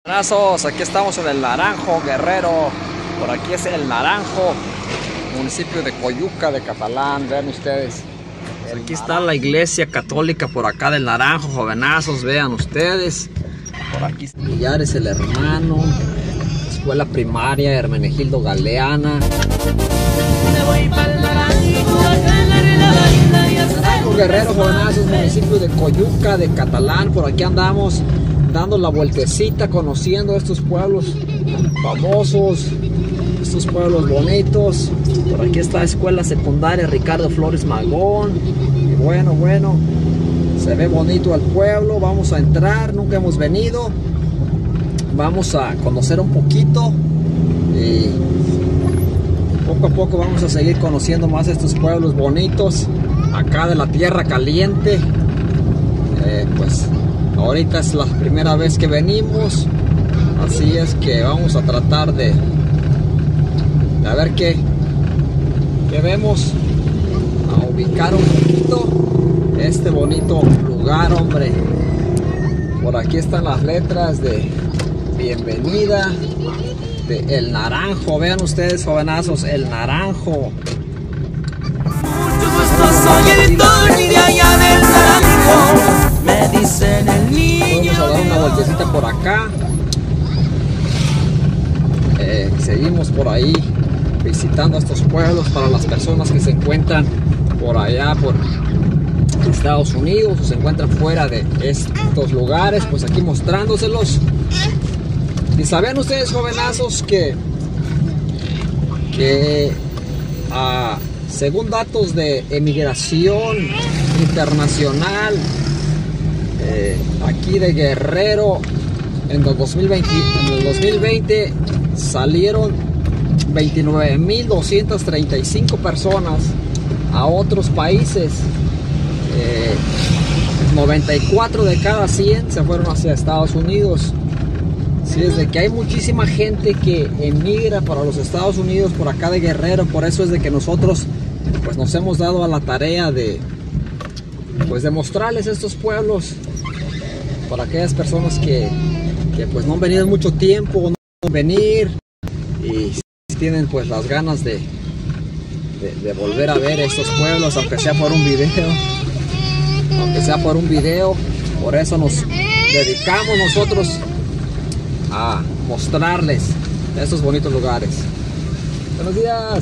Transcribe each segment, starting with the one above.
Abrazos, aquí estamos en el Naranjo, Guerrero. Por aquí es el Naranjo, municipio de Coyuca de Catalán. Vean ustedes. Aquí está la iglesia católica por acá del Naranjo, jovenazos, vean ustedes. Por aquí está Millares el Hermano, escuela primaria Hermenegildo Galeana. Naranjo, Guerrero, jovenazos, municipio de Coyuca de Catalán. Por aquí andamos dando la vueltecita, conociendo estos pueblos famosos, estos pueblos bonitos. Por aquí está la escuela secundaria Ricardo Flores Magón. Y bueno, se ve bonito el pueblo. Vamos a entrar, nunca hemos venido. Vamos a conocer un poquito y poco a poco vamos a seguir conociendo más estos pueblos bonitos acá de la tierra caliente. Pues ahorita es la primera vez que venimos, así es que vamos a tratar de a ver qué vemos, a ubicar un poquito este bonito lugar, hombre. Por aquí están las letras de bienvenida de El Naranjo. Vean ustedes, jovenazos, El Naranjo. Mucho gusto, soy el Tony de allá del Naranjo. Me dicen el niño. Vamos a dar una vueltecita por acá. Seguimos por ahí visitando estos pueblos para las personas que se encuentran por allá, por Estados Unidos, o se encuentran fuera de estos lugares, pues aquí mostrándoselos. Y saben ustedes, jovenazos, que según datos de emigración internacional, aquí de Guerrero, en el 2020 salieron 29.235 personas a otros países. 94 de cada 100 se fueron hacia Estados Unidos. Así es de que hay muchísima gente que emigra para los Estados Unidos por acá de Guerrero. Por eso es de que nosotros pues nos hemos dado a la tarea de mostrarles estos pueblos para aquellas personas que pues no han venido en mucho tiempo, no van a venir y tienen pues las ganas de volver a ver estos pueblos, aunque sea por un video. Por eso nos dedicamos nosotros a mostrarles estos bonitos lugares. Buenos días.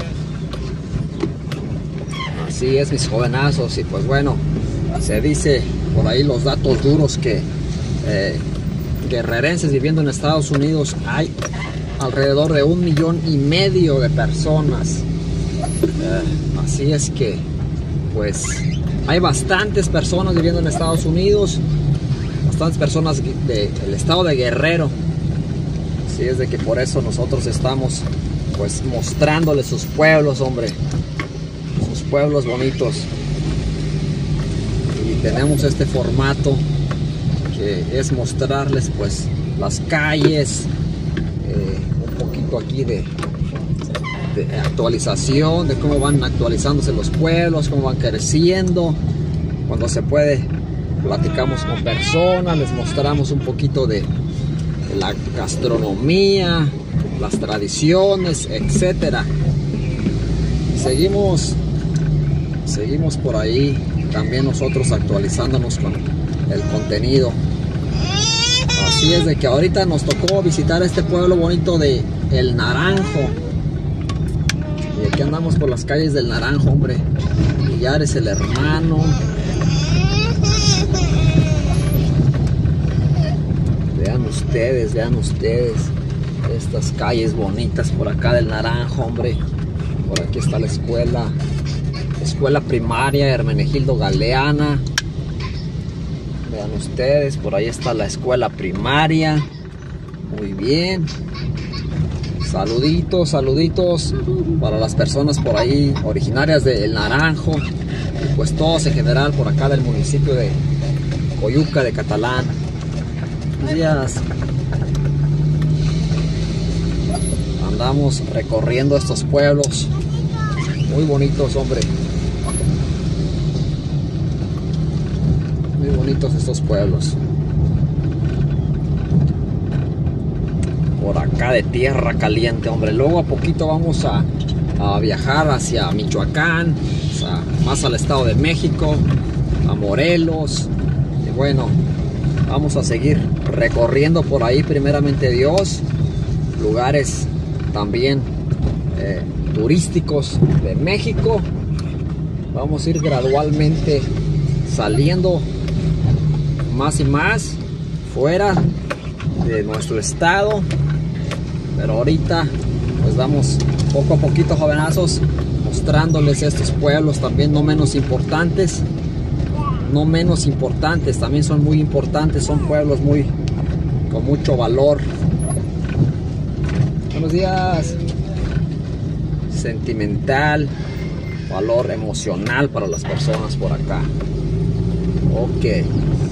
Así es, mis jovenazos. Y pues bueno, se dice por ahí los datos duros que guerrerenses viviendo en Estados Unidos hay alrededor de 1,5 millones de personas. Así es que pues hay bastantes personas viviendo en Estados Unidos, bastantes personas del estado de Guerrero. Así es de que por eso nosotros estamos pues mostrándoles sus pueblos, hombre, sus pueblos bonitos. Y tenemos este formato que es mostrarles pues las calles, un poquito aquí de actualización, de cómo van actualizándose los pueblos, cómo van creciendo. Cuando se puede, platicamos con personas, les mostramos un poquito de la gastronomía, las tradiciones, etcétera. Seguimos por ahí también nosotros actualizándonos con el contenido. Así es de que ahorita nos tocó visitar este pueblo bonito de El Naranjo. Y aquí andamos por las calles del Naranjo, hombre. Millares el Hermano. Vean ustedes estas calles bonitas por acá del Naranjo, hombre. Por aquí está la escuela primaria Hermenegildo Galeana. Vean ustedes, por ahí está la escuela primaria. Muy bien. Saluditos para las personas por ahí originarias de El Naranjo, y pues todos en general por acá del municipio de Coyuca de Catalán. Buenos días. Andamos recorriendo estos pueblos muy bonitos, hombre. Muy bonitos estos pueblos. por acá de Tierra Caliente, hombre. Luego a poquito vamos a viajar hacia Michoacán, más al Estado de México, a Morelos. Y bueno, vamos a seguir recorriendo por ahí, primeramente Dios, lugares también turísticos de México. Vamos a ir gradualmente saliendo más y más fuera de nuestro estado, pero ahorita pues vamos poco a poquito, jovenazos, mostrándoles estos pueblos también no menos importantes, también son muy importantes, son pueblos con mucho valor. Buenos días. Sentimental, valor emocional para las personas por acá. Ok.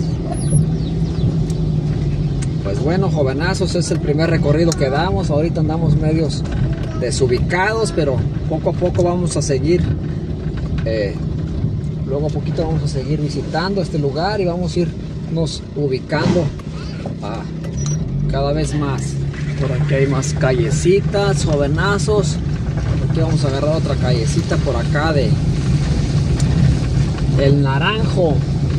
Pues bueno, jovenazos, es el primer recorrido que damos. Ahorita andamos medios desubicados, pero poco a poco vamos a seguir. Luego a poquito vamos a seguir visitando este lugar y vamos a irnos ubicando cada vez más. Por aquí hay más callecitas, jovenazos. Aquí vamos a agarrar otra callecita por acá de El Naranjo.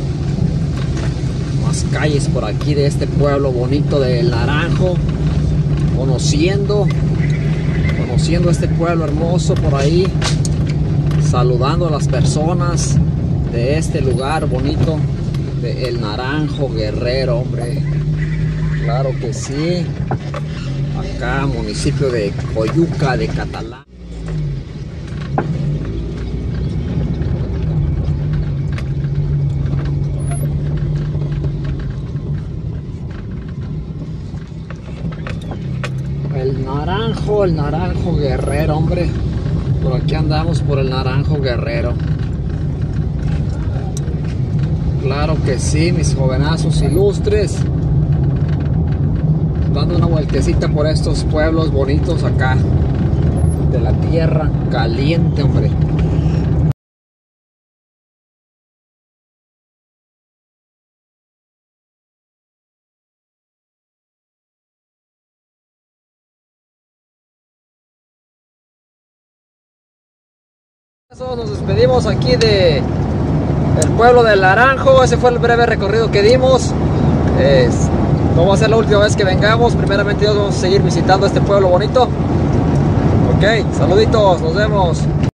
Más calles por aquí de este pueblo bonito de El Naranjo, conociendo este pueblo hermoso por ahí, saludando a las personas de este lugar bonito de El Naranjo, Guerrero, hombre. Claro que sí. Acá, municipio de Coyuca de Catalán. El Naranjo Guerrero, hombre. Por aquí andamos por el Naranjo Guerrero. Claro que sí, mis jovenazos ilustres. Dando una vueltecita por estos pueblos bonitos acá de la Tierra Caliente, hombre. Nos despedimos aquí del pueblo del Naranjo. Ese fue el breve recorrido que dimos. No va a ser la última vez que vengamos. Primeramente Dios, vamos a seguir visitando este pueblo bonito. Ok, saluditos, nos vemos.